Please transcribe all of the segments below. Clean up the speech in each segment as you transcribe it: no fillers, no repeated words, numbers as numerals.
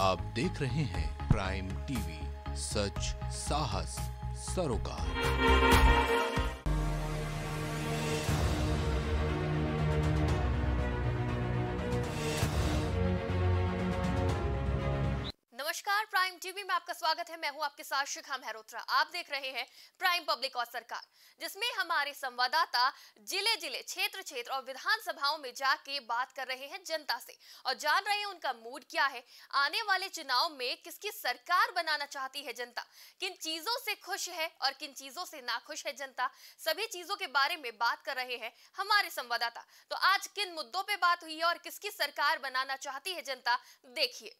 आप देख रहे हैं प्राइम टीवी, सच साहस सरोकार। नमस्कार, प्राइम टीवी में आपका स्वागत है। मैं हूं आपके साथ शिखा मेहरोत्रा। आप देख रहे हैं प्राइम पब्लिक और सरकार, जिसमें हमारे संवाददाता जिले जिले, क्षेत्र क्षेत्र और विधानसभाओं में जाके बात कर रहे हैं जनता से और जान रहे हैं उनका मूड क्या है। आने वाले चुनाव में किसकी सरकार बनाना चाहती है जनता, किन चीजों से खुश है और किन चीजों से नाखुश है जनता, सभी चीजों के बारे में बात कर रहे हैं हमारे संवाददाता। तो आज किन मुद्दों पर बात हुई है और किसकी सरकार बनाना चाहती है जनता, देखिए।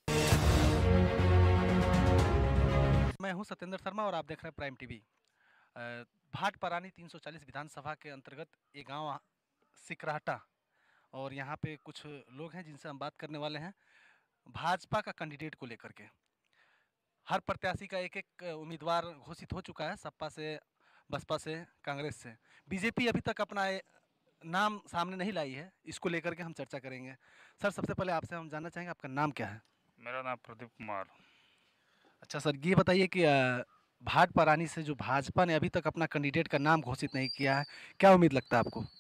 मैं हूं सत्येंद्र शर्मा और आप देख रहे हैं प्राइम टीवी। भाटपरानी 340 विधानसभा के अंतर्गत ये गांव सिकराहटा, और यहां पे कुछ लोग हैं जिनसे हम बात करने वाले हैं भाजपा का कैंडिडेट को लेकर के। हर प्रत्याशी का एक एक उम्मीदवार घोषित हो चुका है, सपा से, बसपा से, कांग्रेस से। बीजेपी अभी तक अपना नाम सामने नहीं लाई है, इसको लेकर के हम चर्चा करेंगे। सर, सबसे पहले आपसे हम जानना चाहेंगे आपका नाम क्या है? मेरा नाम प्रदीप कुमार। अच्छा सर, ये बताइए कि भाटपरानी से जो भाजपा ने अभी तक अपना कैंडिडेट का नाम घोषित नहीं किया है, क्या उम्मीद लगता है आपको?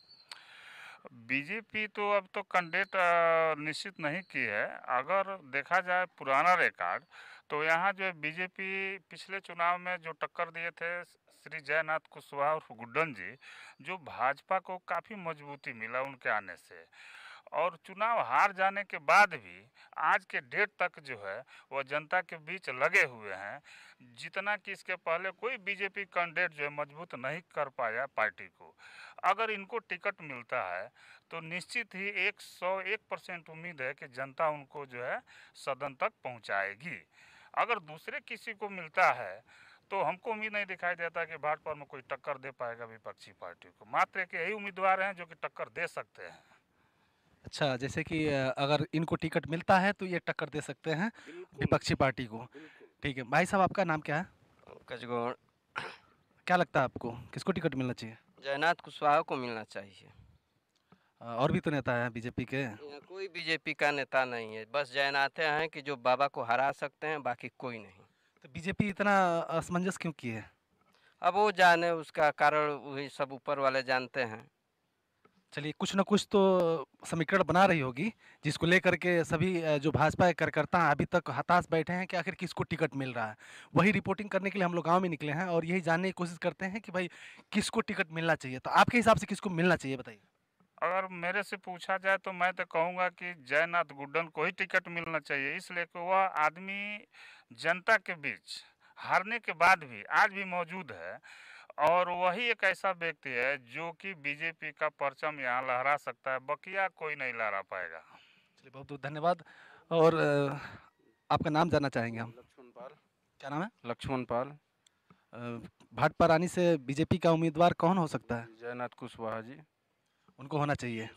बीजेपी तो अब तो कैंडिडेट निश्चित नहीं की है। अगर देखा जाए पुराना रिकॉर्ड, तो यहाँ जो बीजेपी पिछले चुनाव में जो टक्कर दिए थे श्री जयनाथ कुशवाहा और गुड्डन जी, जो भाजपा को काफ़ी मजबूती मिला उनके आने से। और चुनाव हार जाने के बाद भी आज के डेट तक जो है वह जनता के बीच लगे हुए हैं, जितना कि इसके पहले कोई बीजेपी कैंडिडेट जो है मजबूत नहीं कर पाया पार्टी को। अगर इनको टिकट मिलता है तो निश्चित ही 101% उम्मीद है कि जनता उनको जो है सदन तक पहुंचाएगी। अगर दूसरे किसी को मिलता है तो हमको उम्मीद नहीं दिखाई देता कि भाजपा में कोई टक्कर दे पाएगा विपक्षी पार्टी को। मात्र एक यही उम्मीदवार हैं जो कि टक्कर दे सकते हैं। अच्छा, जैसे कि अगर इनको टिकट मिलता है तो ये टक्कर दे सकते हैं विपक्षी पार्टी को। ठीक है भाई साहब, आपका नाम क्या है? पंकज गौड़। क्या लगता है आपको किसको टिकट मिलना चाहिए? जयनाथ कुशवाहा को मिलना चाहिए। और भी तो नेता हैं बीजेपी के। यहाँ कोई बीजेपी का नेता नहीं है, बस जयनाथ हैं कि जो बाबा को हरा सकते हैं, बाकी कोई नहीं। तो बीजेपी इतना असमंजस क्यों की है? अब वो जाने, उसका कारण वही सब ऊपर वाले जानते हैं। चलिए, कुछ न कुछ तो समीकरण बना रही होगी जिसको लेकर के सभी जो भाजपा के कार्यकर्ता हैं अभी तक हताश बैठे हैं कि आखिर किसको टिकट मिल रहा है। वही रिपोर्टिंग करने के लिए हम लोग गांव में निकले हैं और यही जानने की कोशिश करते हैं कि भाई किसको टिकट मिलना चाहिए। तो आपके हिसाब से किसको मिलना चाहिए, बताइए। अगर मेरे से पूछा जाए तो मैं तो कहूँगा कि जयनाथ गुड्डन को ही टिकट मिलना चाहिए, इसलिए कि वह आदमी जनता के बीच हारने के बाद भी आज भी मौजूद है, और वही एक ऐसा व्यक्ति है जो कि बीजेपी का परचम यहाँ लहरा सकता है, बकिया कोई नहीं लहरा पाएगा। चलिए, बहुत बहुत धन्यवाद। और आपका नाम जानना चाहेंगे हम। लक्ष्मण पाल। क्या नाम है? लक्ष्मण पाल। भाटपरानी से बीजेपी का उम्मीदवार कौन हो सकता है? जयनाथ कुशवाहा जी। उनको होना चाहिए।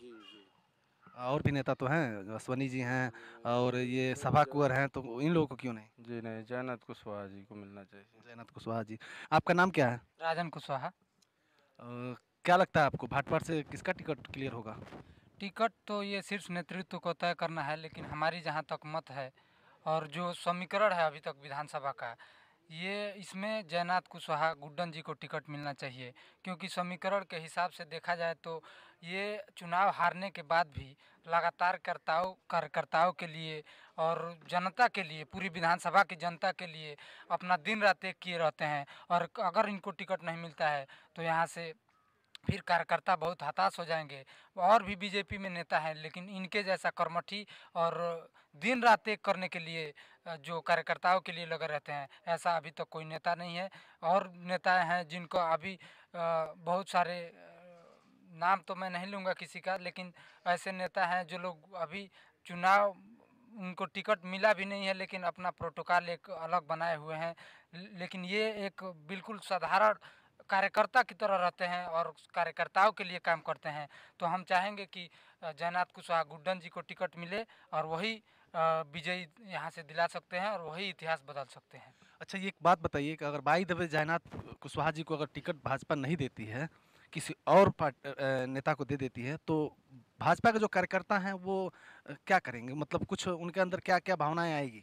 और भी नेता तो हैं, अश्वनी जी हैं और ये सभा कुंवर हैं, तो इन लोगों को क्यों नहीं? जी नहीं, जयनाथ कुशवाहा जी को मिलना चाहिए। जयनाथ कुशवाहा जी। आपका नाम क्या है? राजन कुशवाहा। क्या लगता है आपको भाटपार से किसका टिकट क्लियर होगा? टिकट तो ये शीर्ष नेतृत्व को तय करना है, लेकिन हमारी जहाँ तक मत है और जो समीकरण है अभी तक विधानसभा का, ये इसमें जयनाथ कुशवाहा गुड्डन जी को टिकट मिलना चाहिए, क्योंकि समीकरण के हिसाब से देखा जाए तो ये चुनाव हारने के बाद भी लगातार कार्यकर्ताओं के लिए और जनता के लिए, पूरी विधानसभा की जनता के लिए अपना दिन रात एक किए रहते हैं। और अगर इनको टिकट नहीं मिलता है तो यहाँ से फिर कार्यकर्ता बहुत हताश हो जाएंगे। और भी बीजेपी में नेता हैं, लेकिन इनके जैसा कर्मठी और दिन रात एक करने के लिए जो कार्यकर्ताओं के लिए लगे रहते हैं, ऐसा अभी तक कोई नेता नहीं है। और नेता हैं जिनको अभी बहुत सारे नाम तो मैं नहीं लूँगा किसी का, लेकिन ऐसे नेता हैं जो लोग अभी चुनाव उनको टिकट मिला भी नहीं है, लेकिन अपना प्रोटोकॉल एक अलग बनाए हुए हैं। लेकिन ये एक बिल्कुल साधारण कार्यकर्ता की तरह रहते हैं और कार्यकर्ताओं के लिए काम करते हैं। तो हम चाहेंगे कि जयनाथ कुशवाहा गुड्डन जी को टिकट मिले और वही विजयी यहाँ से दिला सकते हैं और वही इतिहास बदल सकते हैं। अच्छा, ये एक बात बताइए कि अगर by the way Jainath Kushwaha ji को अगर टिकट भाजपा नहीं देती है, किसी और नेता को दे देती है, तो भाजपा के जो कार्यकर्ता हैं वो क्या करेंगे? मतलब कुछ उनके अंदर क्या क्या भावनाएं आएगी?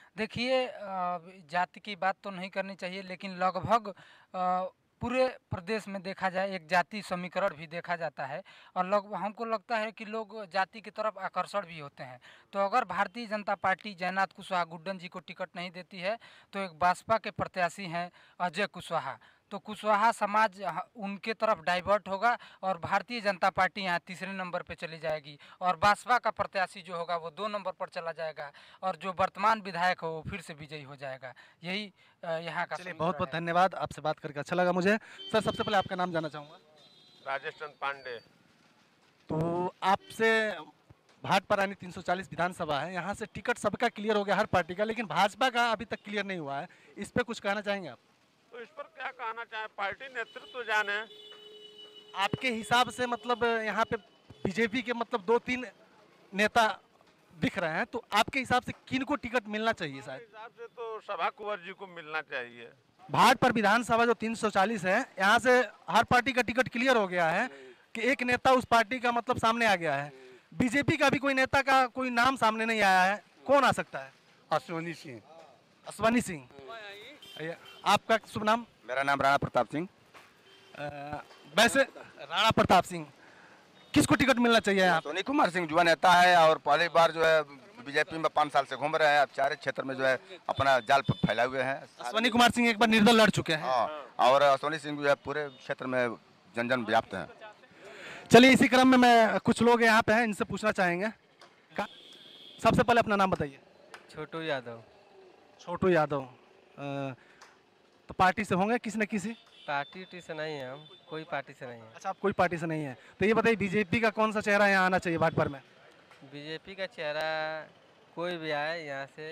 देखिए जाति की बात तो नहीं करनी चाहिए, लेकिन लगभग पूरे प्रदेश में देखा जाए एक जाति समीकरण भी देखा जाता है और हमको लगता है कि लोग जाति की तरफ आकर्षण भी होते हैं। तो अगर भारतीय जनता पार्टी जयनाथ कुशवाहा गुड्डन जी को टिकट नहीं देती है तो एक बसपा के प्रत्याशी हैं अजय कुशवाहा, तो कुशवाहा समाज उनके तरफ डाइवर्ट होगा और भारतीय जनता पार्टी यहाँ तीसरे नंबर पे चली जाएगी और बसपा का प्रत्याशी जो होगा वो 2 नंबर पर चला जाएगा और जो वर्तमान विधायक हो वो फिर से विजयी हो जाएगा। यही यहाँ का। चलिए बहुत बहुत धन्यवाद, आपसे बात करके अच्छा लगा मुझे। सर सबसे पहले आपका नाम जानना चाहूँगा। राजेश चंद पांडे। तो आपसे भाटपरानी 340 विधानसभा है, यहाँ से टिकट सबका क्लियर हो गया हर पार्टी का, लेकिन भाजपा का अभी तक क्लियर नहीं हुआ है, इस पर कुछ कहना चाहेंगे आप? तो इस पर क्या कहना चाहे, पार्टी नेतृत्व तो जाने। आपके हिसाब से मतलब यहाँ पे बीजेपी के मतलब 2-3 नेता दिख रहे हैं, तो आपके हिसाब से किन को टिकट मिलना चाहिए? शायद हिसाब से तो सभा कुंवर जी को मिलना चाहिए। भाट पर विधानसभा जो 340 है, यहाँ से हर पार्टी का टिकट क्लियर हो गया है कि एक नेता उस पार्टी का मतलब सामने आ गया है। बीजेपी का भी कोई नेता का कोई नाम सामने नहीं आया है, कौन आ सकता है? अश्वनी सिंह। अश्वनी सिंह। आपका शुभ नाम? मेरा नाम राणा प्रताप सिंह। वैसे राणा प्रताप सिंह, किसको टिकट मिलना चाहिए? आप? सोनी कुमार सिंह युवा नेता है और पहली बार जो है बीजेपी में 5 साल से घूम रहे हैं, अब चारे क्षेत्र में जो है अपना जाल फैलाए हुए हैं। अश्वनी कुमार सिंह एक बार निर्दल लड़ चुके हैं। हाँ, और अश्वनी सिंह जो है पूरे क्षेत्र में जन व्याप्त हैं। चलिए इसी क्रम में मैं कुछ लोग यहाँ पे हैं, इनसे पूछना चाहेंगे। सबसे पहले अपना नाम बताइए। छोटू यादव। छोटू यादव। तो पार्टी से होंगे किसी न किसी? पार्टी से नहीं है, हम कोई पार्टी से नहीं है। अच्छा, आप कोई पार्टी से नहीं है, तो ये बताइए बीजेपी का कौन सा चेहरा यहाँ आना चाहिए भाटपर में? बीजेपी का चेहरा कोई भी आए यहाँ से,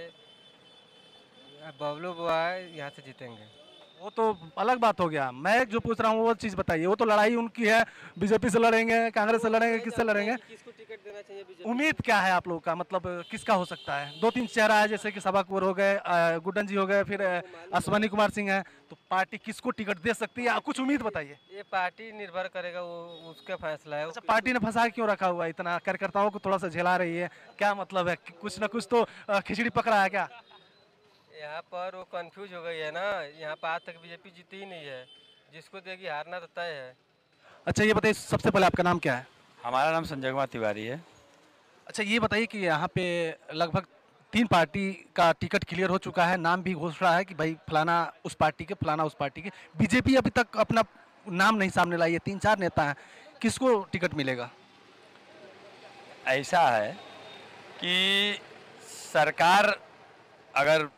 बबलू बुआ यहाँ से जीतेंगे। वो तो अलग बात हो गया, मैं जो पूछ रहा हूँ वो चीज़ बताइए। वो तो लड़ाई उनकी है, बीजेपी से लड़ेंगे, कांग्रेस से लड़ेंगे, किससे लड़ेंगे? किसको टिकट देना चाहिए? उम्मीद क्या है आप लोगों का, मतलब किसका हो सकता है? 2-3 चेहरा है, जैसे कि सभा कुंवर हो गए, गुड्डन जी हो गए, फिर अश्वनी कुमार सिंह है, तो पार्टी किसको टिकट दे सकती है? कुछ उम्मीद बताइए। ये पार्टी निर्भर करेगा, वो उसका फैसला है। अच्छा, पार्टी ने फंसा क्यों रखा हुआ है इतना? कार्यकर्ताओं को थोड़ा सा झेला रही है, क्या मतलब है? कुछ ना कुछ तो खिचड़ी पकड़ा है क्या? यहाँ पर वो कंफ्यूज हो गई है ना, यहाँ पर आज तक बीजेपी जीती ही नहीं है, जिसको देगी हारना तो तय है। अच्छा ये बताइए, सबसे पहले आपका नाम क्या है? हमारा नाम संजय कुमार तिवारी है। अच्छा ये बताइए कि यहाँ पे लगभग 3 पार्टी का टिकट क्लियर हो चुका है, नाम भी घोषणा है कि भाई फलाना उस पार्टी के, फलाना उस पार्टी के। बीजेपी अभी तक अपना नाम नहीं सामने लाई है, 3-4 नेता हैं, किसको टिकट मिलेगा? ऐसा है कि सरकार अगर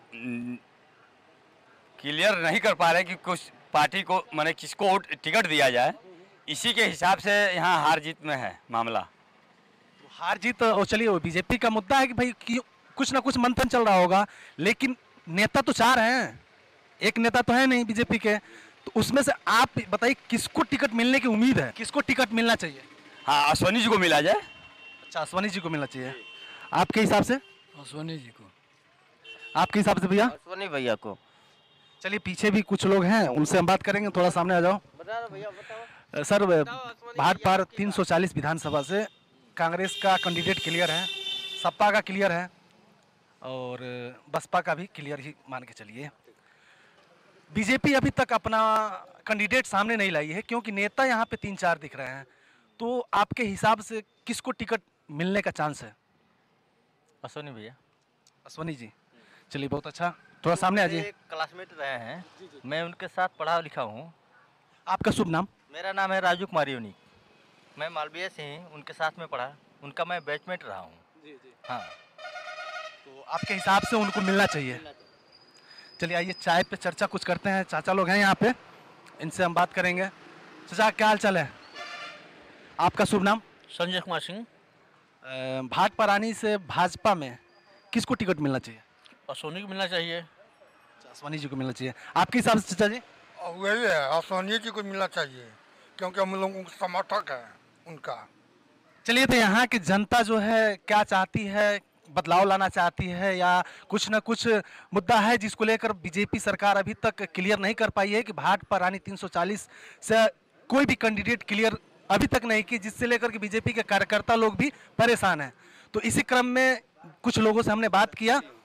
क्लियर नहीं कर पा रहे कि कुछ पार्टी को माने किसको टिकट दिया जाए, इसी के हिसाब से यहाँ हार जीत में है मामला। हार जीत और चलिए वो बीजेपी का मुद्दा है कि भाई कुछ ना कुछ मंथन चल रहा होगा, लेकिन नेता तो 4 हैं, एक नेता तो है नहीं बीजेपी के, तो उसमें से आप बताइए किसको टिकट मिलने की उम्मीद है? किसको टिकट मिलना चाहिए? हाँ, अश्वनी जी को मिला जाए। अच्छा, अश्वनी जी को मिलना चाहिए, आपके हिसाब से? अश्वनी जी को। आपके हिसाब से भैया? अश्वनी भैया को। चलिए पीछे भी कुछ लोग हैं, उनसे हम बात करेंगे, थोड़ा सामने आ जाओ। सर भाटपार 340 विधानसभा से कांग्रेस का कैंडिडेट क्लियर है, सपा का क्लियर है और बसपा का भी क्लियर ही मान के चलिए। बीजेपी अभी तक अपना कैंडिडेट सामने नहीं लाई है, क्योंकि नेता यहाँ पे 3-4 दिख रहे हैं, तो आपके हिसाब से किसको टिकट मिलने का चांस है? अश्वनी भैया। अश्वनी जी, चलिए बहुत अच्छा, थोड़ा सामने आ जाइए। क्लासमेट रहे हैं, मैं उनके साथ पढ़ा लिखा हूँ। आपका शुभ नाम? मेरा नाम है राजू कुमार यूनिक, मैं मालवीय से ही उनके साथ में पढ़ा, उनका मैं बैचमेट रहा हूँ। हाँ, तो आपके हिसाब से उनको मिलना चाहिए। चलिए आइए चाय पे चर्चा कुछ करते हैं, चाचा लोग हैं यहाँ पे, इनसे हम बात करेंगे। चाचा क्या हाल चाल है? आपका शुभ नाम? संजय कुमार सिंह। भाटपरानी से भाजपा में किसको टिकट मिलना चाहिए? अश्वनी को मिलना चाहिए। अश्वनी जी को मिलना चाहिए, आपके हिसाब से चाचा जी? वही है, अश्वनी जी को मिलना चाहिए, क्योंकि हम लोगों का समर्थक है उनका। चलिए, तो यहाँ की जनता जो है क्या चाहती है? बदलाव लाना चाहती है या कुछ ना कुछ मुद्दा है जिसको लेकर बीजेपी सरकार अभी तक क्लियर नहीं कर पाई है कि भाटपरानी 340 से कोई भी कैंडिडेट क्लियर अभी तक नहीं की, जिससे लेकर के बीजेपी के कार्यकर्ता लोग भी परेशान हैं। तो इसी क्रम में कुछ लोगों से हमने बात किया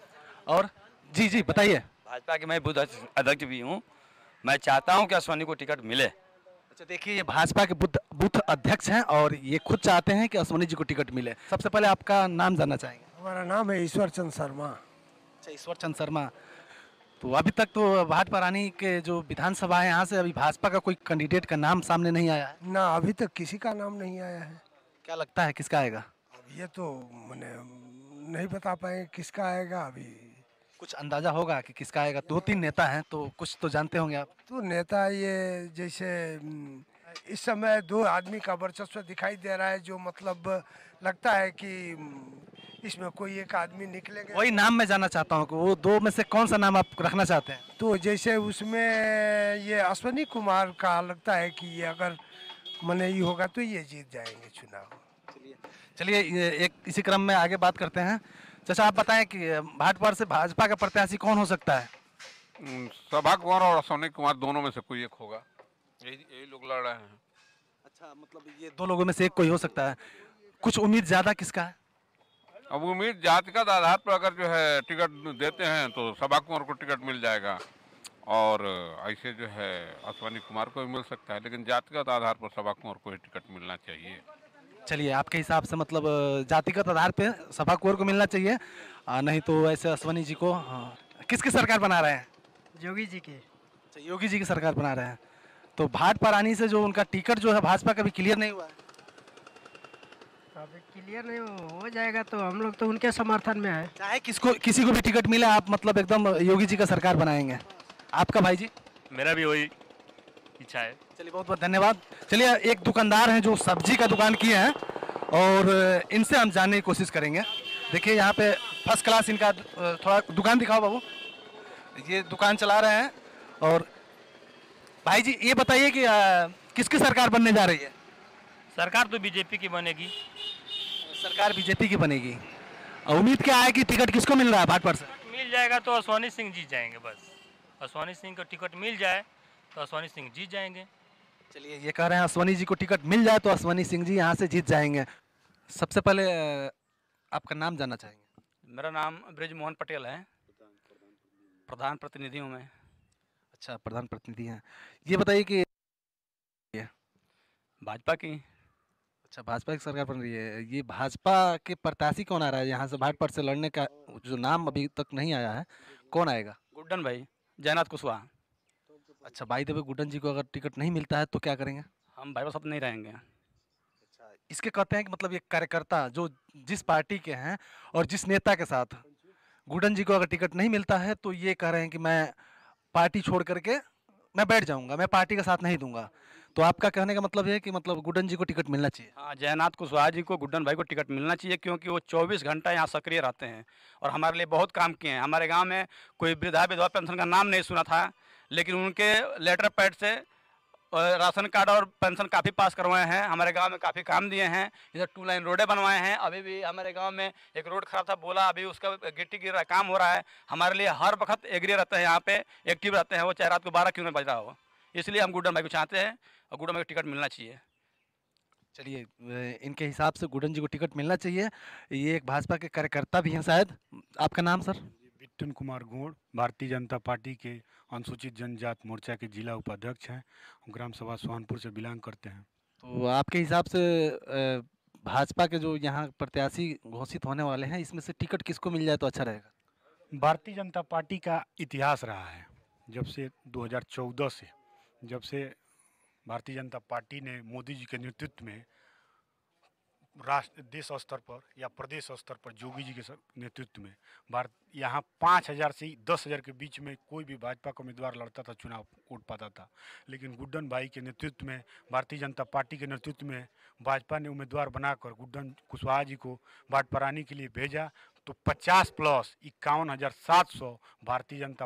और जी जी बताइए। भाजपा के मैं बूथ अध्यक्ष भी हूँ। मैं चाहता हूँ कि अश्वनी को टिकट मिले। अच्छा देखिए, ये भाजपा के बूथ अध्यक्ष हैं और ये खुद चाहते हैं कि अश्वनी जी को टिकट मिले। सबसे पहले आपका नाम जानना चाहेंगे। हमारा नाम है ईश्वर चंद शर्मा। अच्छा, ईश्वर चंद शर्मा। तो अभी तक तो भाट परानी के जो विधानसभा है यहाँ से अभी भाजपा का कोई कैंडिडेट का नाम सामने नहीं आया है। ना अभी तक किसी का नाम नहीं आया है। क्या लगता है किसका आएगा? अब ये तो मैंने नहीं बता पाए किसका आएगा। अभी कुछ अंदाजा होगा कि किसका आएगा? 2-3 नेता हैं तो कुछ तो जानते होंगे आप। तो नेता ये जैसे इस समय 2 आदमी का वर्चस्व दिखाई दे रहा है, जो मतलब लगता है कि इसमें कोई एक आदमी निकलेगा। वही नाम मैं जानना चाहता हूँ कि वो 2 में से कौन सा नाम आप रखना चाहते हैं? तो जैसे उसमें ये अश्वनी कुमार का लगता है कि ये अगर मने ही होगा तो ये जीत जाएंगे चुनाव। चलिए एक इसी क्रम में आगे बात करते हैं। चाचा आप बताएं कि भाट पर से भाजपा का प्रत्याशी कौन हो सकता है? सभा कुमार और अश्वनी कुमार दोनों में से कोई एक होगा। यही लोग लड़ रहे हैं। अच्छा, मतलब ये 2 लोगों में से एक कोई हो सकता है। कुछ उम्मीद ज्यादा किसका है? अब उम्मीद जातिगत आधार पर अगर जो है टिकट देते हैं तो सभा कुमार को टिकट मिल जाएगा और ऐसे जो है अश्वनी कुमार को भी मिल सकता है, लेकिन जातिगत आधार पर सभा कुमार को ही टिकट मिलना चाहिए। चलिए आपके हिसाब से मतलब जातिगत आधार पे सभा कुमार को मिलना चाहिए, नहीं तो ऐसे अश्वनी जी को। हाँ, किसकी सरकार बना रहे हैं? योगी जी की। अच्छा, योगी जी की सरकार बना रहे हैं। तो भाट परानी से जो उनका टिकट जो है भाजपा का भी क्लियर नहीं हुआ है। अभी क्लियर नहीं हो जाएगा तो हम लोग तो उनके समर्थन में है। चाहे किसी को भी टिकट मिले, आप मतलब एकदम योगी जी का सरकार बनाएंगे। आपका भाई जी? मेरा भी वही इच्छा है। चलिए बहुत बहुत धन्यवाद। चलिए एक दुकानदार हैं जो सब्जी का दुकान किए हैं और इनसे हम जानने की कोशिश करेंगे। देखिए यहाँ पे फर्स्ट क्लास इनका थोड़ा दुकान दिखाओ बाबू। ये दुकान चला रहे हैं। और भाई जी ये बताइए कि किसकी सरकार बनने जा रही है? सरकार तो बीजेपी की बनेगी। सरकार बीजेपी की बनेगी। उम्मीद क्या है कि टिकट किसको मिल रहा है भाट पर से? मिल जाएगा तो अश्वनी सिंह जीत जाएंगे। बस अश्वनी सिंह को टिकट मिल जाए तो अश्वनी सिंह जीत जाएंगे। चलिए ये कह रहे हैं अश्वनी जी को टिकट मिल जाए तो अश्वनी सिंह जी यहाँ से जीत जाएंगे। सबसे पहले आपका नाम जानना चाहेंगे। मेरा नाम ब्रिज मोहन पटेल है, प्रधान प्रतिनिधि हूँ मैं। अच्छा, प्रधान प्रतिनिधि हैं। ये बताइए कि भाजपा की। अच्छा, भाजपा की सरकार बन रही है। ये भाजपा के प्रत्याशी कौन आ रहा है यहाँ से भाट पर से लड़ने का? जो नाम अभी तक नहीं आया है, कौन आएगा? गुड्डन भाई, जयनाथ कुशवाहा। अच्छा, भाई देवे गुड्डन जी को अगर टिकट नहीं मिलता है तो क्या करेंगे? हम भाई साहब नहीं रहेंगे। इसके कहते हैं कि मतलब ये कार्यकर्ता जो जिस पार्टी के हैं और जिस नेता के साथ गुड्डन जी को अगर टिकट नहीं मिलता है तो ये कह रहे हैं कि मैं पार्टी छोड़ करके मैं बैठ जाऊंगा, मैं पार्टी का साथ नहीं दूंगा। तो आपका कहने का मतलब है कि मतलब गुड्डन जी को टिकट मिलना चाहिए? हाँ, जयनाथ कुशवाहा जी को, गुड्डन भाई को टिकट मिलना चाहिए क्योंकि वो 24 घंटा यहाँ सक्रिय रहते हैं और हमारे लिए बहुत काम किए हैं। हमारे गांव में कोई वृद्धा विधवा पेंशन का नाम नहीं सुना था, लेकिन उनके लेटर पैड से राशन कार्ड और पेंशन काफ़ी पास करवाए हैं। हमारे गांव में काफ़ी काम दिए हैं। इधर 2 लाइन रोडें बनवाए हैं। अभी भी हमारे गांव में एक रोड खराब था, बोला अभी उसका गिट्टी गिर रहा, काम हो रहा है। हमारे लिए हर वक्त एग्री रहते हैं, यहाँ पे एक्टिव रहते हैं, वो चाहे रात को 12 क्यों नहीं बज रहा हो। इसलिए हम गुड्डन भाई को चाहते हैं और गुड्डन भाई को टिकट मिलना चाहिए। चलिए इनके हिसाब से गुड्डन जी को टिकट मिलना चाहिए। ये एक भाजपा के कार्यकर्ता भी हैं शायद। आपका नाम सर? बिट्टन कुमार गोड़, भारतीय जनता पार्टी के अनुसूचित जनजाति मोर्चा के जिला उपाध्यक्ष हैं। ग्राम सभा सोहनपुर से बिलोंग करते हैं। तो आपके हिसाब से भाजपा के जो यहाँ प्रत्याशी घोषित होने वाले हैं, इसमें से टिकट किसको मिल जाए तो अच्छा रहेगा? भारतीय जनता पार्टी का इतिहास रहा है जब से 2014 से, जब से भारतीय जनता पार्टी ने मोदी जी के नेतृत्व में देश स्तर पर या प्रदेश स्तर पर योगी जी के नेतृत्व में यहाँ 5,000 से 10,000 के बीच में कोई भी भाजपा का उम्मीदवार लड़ता था, चुनाव उठ पाता था। लेकिन गुड्डन भाई के नेतृत्व में, भारतीय जनता पार्टी के नेतृत्व में भाजपा ने उम्मीदवार बनाकर गुड्डन कुशवाहा जी को भाट परानी के लिए भेजा तो 50 प्लस 51,700 भारतीय जनता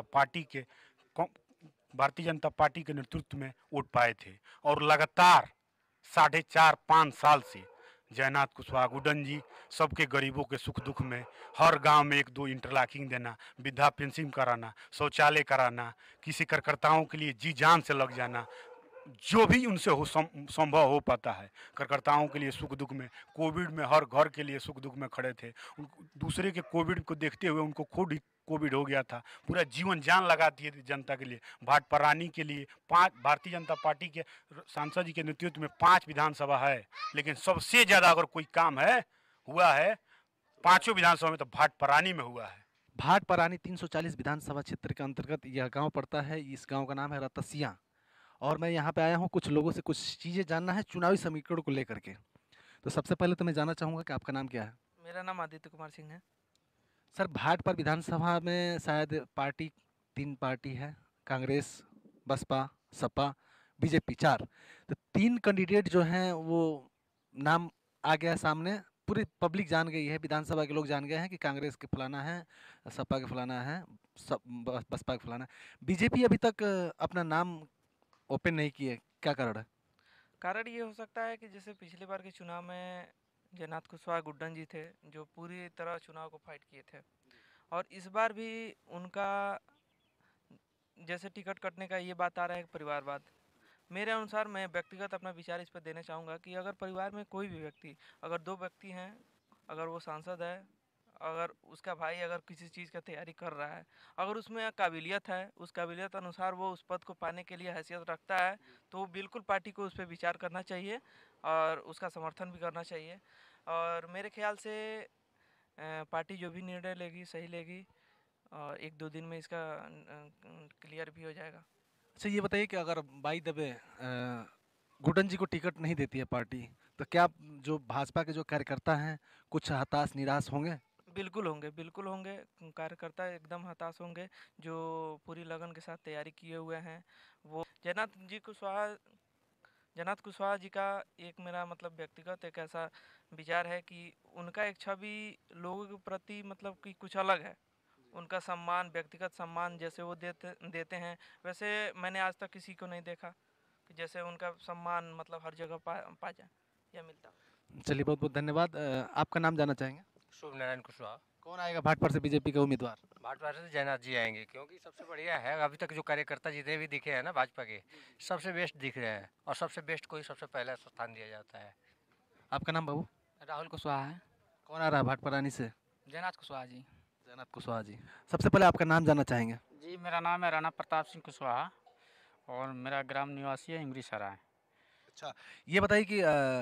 पार्टी के नेतृत्व में वोट पाए थे। और लगातार 4.5-5 साल से जयनाथ कुशवाहा, गुड्डन जी सबके गरीबों के सुख दुख में हर गांव में 1-2 इंटरलॉकिंग देना, वृद्धा पेंशन कराना, शौचालय कराना, किसी कार्यकर्ताओं के लिए जी जान से लग जाना, जो भी उनसे हो संभव हो पाता है। कार्यकर्ताओं के लिए सुख दुख में, कोविड में हर घर के लिए सुख दुख में खड़े थे। दूसरे के कोविड को देखते हुए उनको खुद ही कोविड हो गया था, पूरा जीवन जान लगा दिए थे जनता के लिए। भाट परानी के लिए 5 भारतीय जनता पार्टी के सांसद जी के नेतृत्व में 5 विधानसभा है, लेकिन सबसे ज़्यादा अगर कोई काम हुआ है 5 विधानसभा में तो भाट परानी में हुआ है। भाट परानी 340 विधानसभा क्षेत्र के अंतर्गत यह गांव पड़ता है। इस गांव का नाम है रतसिया और मैं यहाँ पे आया हूँ कुछ लोगों से कुछ चीज़ें जानना है चुनावी समीकरण को लेकर के। तो सबसे पहले तो मैं जानना चाहूँगा कि आपका नाम क्या है? मेरा नाम आदित्य कुमार सिंह है। सर, भाट पर विधानसभा में शायद पार्टी 3 पार्टी है, कांग्रेस, बसपा, सपा, बीजेपी 4। तो 3 कैंडिडेट जो हैं वो नाम आ गया सामने, पूरी पब्लिक जान गई है, विधानसभा के लोग जान गए हैं कि कांग्रेस के फलाना है, सपा के फलाना है, बसपा के फलाना है। बीजेपी अभी तक अपना नाम ओपन नहीं किए, क्या कारण है? कारण ये हो सकता है कि जैसे पिछली बार के चुनाव में जयनाथ कुशवाहा गुड्डन जी थे जो पूरी तरह चुनाव को फाइट किए थे, और इस बार भी उनका जैसे टिकट कटने का ये बात आ रहा है परिवारवाद। मेरे अनुसार मैं व्यक्तिगत अपना विचार इस पर देना चाहूँगा कि अगर परिवार में कोई भी व्यक्ति, अगर 2 व्यक्ति हैं, अगर वो सांसद है, अगर उसका भाई अगर किसी चीज़ का तैयारी कर रहा है, अगर उसमें काबिलियत है, उस काबिलियत अनुसार वो उस पद को पाने के लिए हैसियत रखता है, तो बिल्कुल पार्टी को उस पर विचार करना चाहिए और उसका समर्थन भी करना चाहिए। और मेरे ख्याल से पार्टी जो भी निर्णय लेगी सही लेगी और 1-2 दिन में इसका क्लियर भी हो जाएगा। अच्छा, ये बताइए कि अगर by the way Guddan ji को टिकट नहीं देती है पार्टी, तो क्या जो भाजपा के जो कार्यकर्ता हैं कुछ हताश निराश होंगे? बिल्कुल होंगे, बिल्कुल होंगे। कार्यकर्ता एकदम हताश होंगे जो पूरी लगन के साथ तैयारी किए हुए हैं। वो जयनाथ कुशवाहा जी का एक मेरा मतलब व्यक्तिगत एक ऐसा विचार है कि उनका एक छवि लोगों के प्रति मतलब कि कुछ अलग है। उनका सम्मान, व्यक्तिगत सम्मान जैसे वो देते हैं, वैसे मैंने आज तक किसी को नहीं देखा कि जैसे उनका सम्मान मतलब हर जगह पा जाए या मिलता। चलिए, बहुत बहुत धन्यवाद। आपका नाम जानना चाहेंगे? शुभ नारायण कुशवाहा। कौन आएगा भाट पर से बीजेपी का उम्मीदवार? भाट पर से जयनाथ जी आएंगे, क्योंकि सबसे बढ़िया है अभी तक जो कार्यकर्ता जितने भी दिखे हैं ना भाजपा के, सबसे बेस्ट दिख रहे हैं और सबसे बेस्ट को ही सबसे पहला स्थान दिया जाता है। आपका नाम बाबू? राहुल कुशवाहा है। कौन आ रहा है भाट परानी से? जयनाथ कुशवाहा जी। जयनाथ कुशवाहा जी। सबसे पहले आपका नाम जानना चाहेंगे? जी, मेरा नाम है राणा प्रताप सिंह कुशवाहा और मेरा ग्राम निवासी है इंगरी सरा है। अच्छा, ये बताइए कि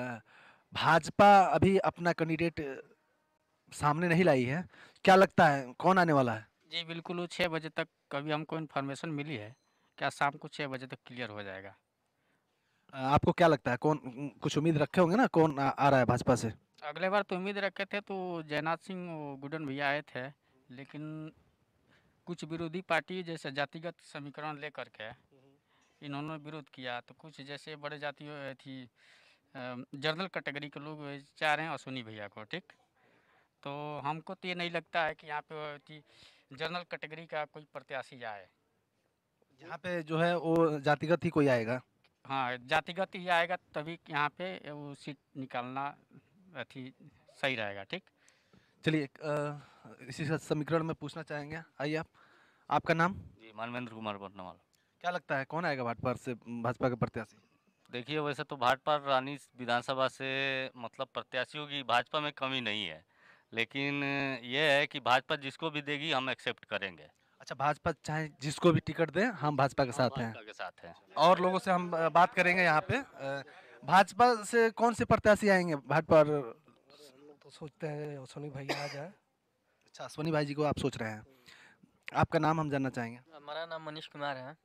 भाजपा अभी अपना कैंडिडेट सामने नहीं लाई है, क्या लगता है कौन आने वाला है? जी बिल्कुल, 6 बजे तक कभी हमको इन्फॉर्मेशन मिली है, क्या शाम को 6 बजे तक क्लियर हो जाएगा। आपको क्या लगता है कौन, कुछ उम्मीद रखे होंगे ना कौन आ रहा है भाजपा से? अगले बार तो उम्मीद रखे थे तो जयनाथ सिंह गुड्डन भैया आए थे, लेकिन कुछ विरोधी पार्टी जैसे जातिगत समीकरण लेकर के इन्होंने विरोध किया, तो कुछ जैसे बड़े जाति थी जनरल कैटेगरी के लोग चाह रहे हैं अश्विनी भैया को, ठीक। तो हमको तो ये नहीं लगता है कि यहाँ पे जनरल कैटेगरी का कोई प्रत्याशी आए। यहाँ पे जो है वो जातिगत ही कोई आएगा? हाँ, जातिगत ही आएगा, तभी यहाँ पे वो सीट निकालना अथी सही रहेगा, ठीक। चलिए, इसी समीकरण में पूछना चाहेंगे, आइए आपका नाम? जी, मानवेंद्र कुमार बर्नवाल। क्या लगता है कौन आएगा भाट पर से भाजपा के प्रत्याशी? देखिए, वैसे तो भाट पर रानी विधानसभा से मतलब प्रत्याशियों की भाजपा में कमी नहीं है, लेकिन ये है कि भाजपा जिसको भी देगी हम एक्सेप्ट करेंगे। अच्छा, भाजपा चाहे जिसको भी टिकट दे हम भाजपा के साथ हैं। भाजपा के साथ हैं। और लोगों से हम बात करेंगे यहाँ पे। भाजपा से कौन से प्रत्याशी आएंगे भाट पर? तो सोचते हैं अश्विनी भैया आ जाए। अच्छा, अश्विनी भाई जी को आप सोच रहे हैं। आपका नाम हम जानना चाहेंगे? हमारा नाम मनीष कुमार है।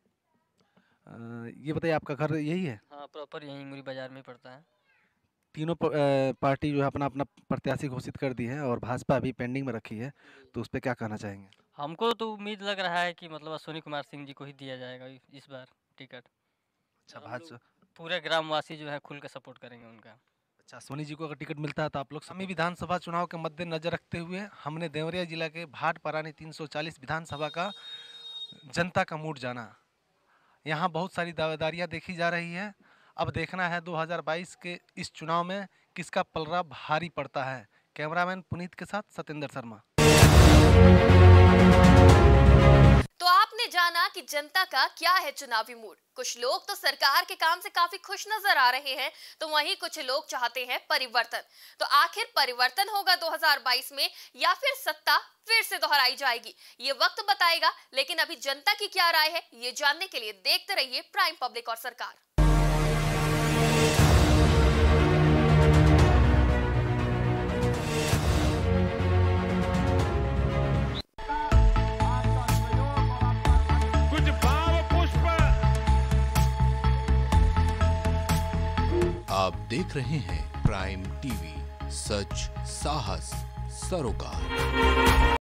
ये बताइए, आपका घर यही है? हाँ, प्रॉपर यहीं इंगरी बाजार में पड़ता है। तीनों पार्टी जो है अपना अपना प्रत्याशी घोषित कर दी है और भाजपा अभी पेंडिंग में रखी है, तो उस पर क्या कहना चाहेंगे? हमको तो उम्मीद लग रहा है कि मतलब अश्विनी कुमार सिंह जी को ही दिया जाएगा इस बार टिकट। अच्छा, भाजपा पूरे ग्रामवासी जो है खुल के सपोर्ट करेंगे उनका। अच्छा, अश्विनी जी को अगर टिकट मिलता है तो आप लोग आगामी विधानसभा चुनाव के मद्देनजर रखते हुए हमने देवरिया जिला के भाट परानी 340 विधानसभा का जनता का मूड जाना। यहाँ बहुत सारी दावेदारियाँ देखी जा रही है। अब देखना है 2022 के इस चुनाव में किसका पलड़ा भारी पड़ता है। कैमरामैन पुनीत के साथ सतेंद्र शर्मा। तो आप आपने जाना कि जनता का क्या है चुनावी मूड। कुछ लोग तो सरकार के काम से काफी खुश नजर आ रहे हैं, तो वहीं कुछ लोग चाहते हैं परिवर्तन। तो आखिर परिवर्तन होगा 2022 में या फिर सत्ता फिर से दोहराई जाएगी, ये वक्त बताएगा। लेकिन अभी जनता की क्या राय है, ये जानने के लिए देखते रहिए प्राइम पब्लिक और सरकार। आप देख रहे हैं प्राइम टीवी, सच साहस सरोकार।